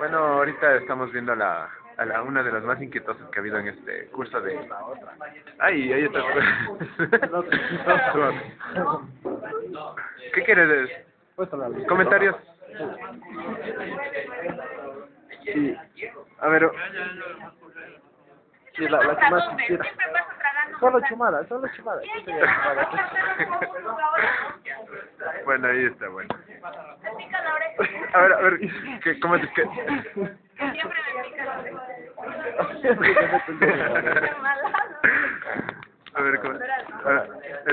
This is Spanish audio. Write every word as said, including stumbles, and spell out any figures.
Bueno, ahorita estamos viendo a la, a la una de las más inquietosas que ha habido en este curso de... Ay, ahí está. ¿Qué quieres? ¿Comentarios? Sí. A ver, sí, la, la que más quisiera. Solo chumada, solo chumada. Bueno, ahí está, bueno. A ver, a ver, ¿qué, ¿cómo te... Qué? Siempre me pica la oreja. A ver, ¿cómo? A ver,